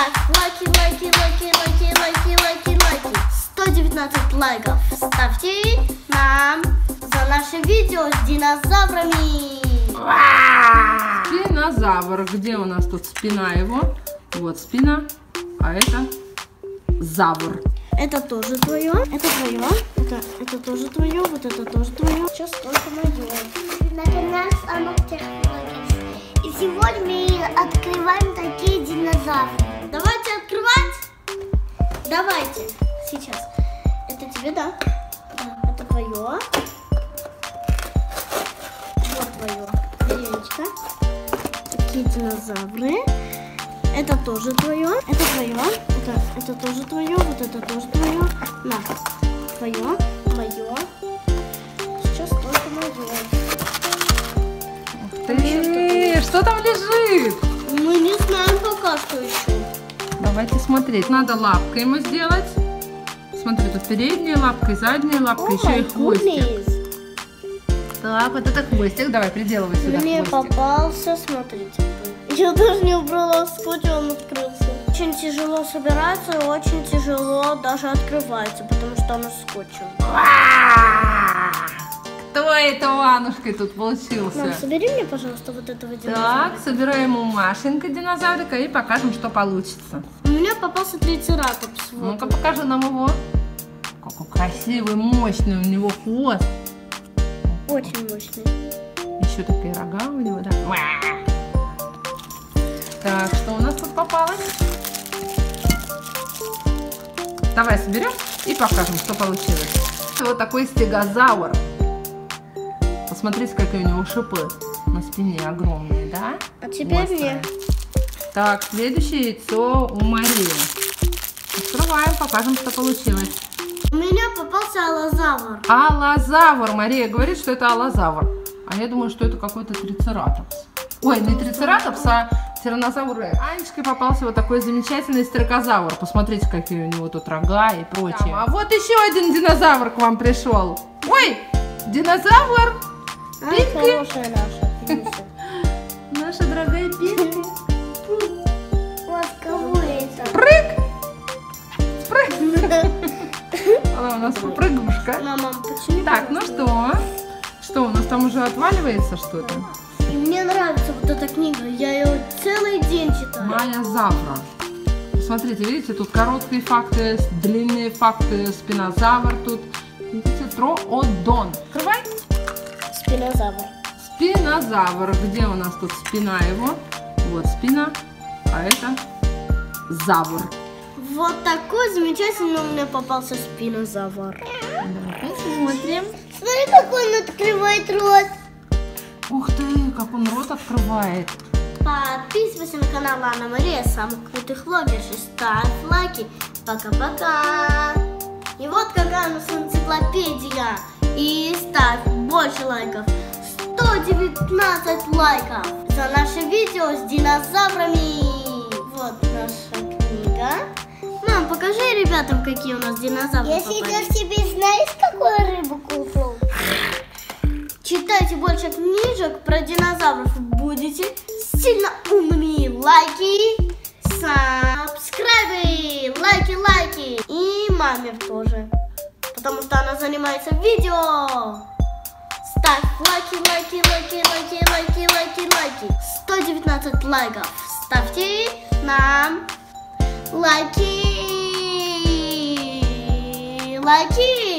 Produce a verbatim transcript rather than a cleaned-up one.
Ставь лайки, лайки, лайки, лайки, лайки, лайки, лайки. сто девятнадцать лайков ставьте нам за наше видео с динозаврами. Спинозавр. Где у нас тут спина его? Вот спина, а это завр. Это тоже твое, это твое, это, это тоже твое, вот это тоже твое. Сейчас только мое. На канале Самых Технологий. И сегодня мы открываем такие динозавры. Давайте открывать. Давайте. Сейчас. Это тебе, да? Да. Это твое. Вот твое. Веревочка. Такие динозавры. Это тоже твое. Это твое. Это, это тоже твое. Вот это тоже твое. На. Твое. Мое. Сейчас только мое. Ух ты! Что там лежит? Мы не знаем пока что еще. Давайте смотреть. Надо лапкой ему сделать. Смотри, тут передняя лапка и задняя лапка, О, еще и хвостик. goodness. Так, вот это хвостик. Давай, приделывай сюда Мне хвостик. попался, смотрите. Я даже не убрала скотч, он открылся. Очень тяжело собирается и очень тяжело даже открывается, потому что оно скотчем. Кто это Анушкой тут получился? Мам, собери мне, пожалуйста, вот этого динозавра. Так, собираем ему Машенька динозаврика и покажем, что получится. У меня попался трицератопс. Вот. Ну-ка, покажи нам его. Какой красивый, мощный у него хвост. Очень мощный. Еще такие рога у него, да? Так, что у нас тут попалось? Давай соберем и покажем, что получилось. Вот такой стегозавр. Посмотрите, какие у него шипы на спине огромные, да? А теперь мне. Так, следующее яйцо у Марии. Открываем, покажем, что получилось. У меня попался аллозавр. Аллозавр. Мария говорит, что это аллозавр. А я думаю, что это какой-то трицератопс. Ой, не трицератопс, а тираннозавр. Анечке попался вот такой замечательный стрекозавр. Посмотрите, какие у него тут рога и прочее. А вот еще один динозавр к вам пришел. Ой, динозавр. А, хорошая наша. Наша дорогая Пинки. Вот кого это? Прыг. Спрыг. Она у нас попрыгушка. Мама, почему? Так, ну что? Что, у нас там уже отваливается что-то? И мне нравится вот эта книга, я ее целый день читаю. Майя Завра. Смотрите, видите, тут короткие факты, длинные факты, спинозавр тут. Видите, троодон. Открывай. Спинозавр. Спинозавр. Где у нас тут спина его? Вот спина, а это завр. Вот такой замечательный у меня попался спинозавр. Давай посмотрим. Смотри, как он открывает рот. Ух ты, как он рот открывает. Подписывайся на канал Анна Мария, самых крутых влогерш, и ставь лайки. Пока-пока. И вот какая у нас энциклопедия. И ставь больше лайков. сто девятнадцать лайков за наше видео с динозаврами. Вот наша книга. Мам, покажи ребятам, какие у нас динозавры. Я сейчас тебе знаешь, какую рыбу купил? Читайте больше книжек про динозавров, будете сильно умными. Лайки, сабскрайбы, лайки, лайки. И маме тоже, потому что она занимается видео. Ставь лайки, лайки, лайки, лайки, лайки, лайки, лайки. сто девятнадцать лайков ставьте нам. Лайки, лайки.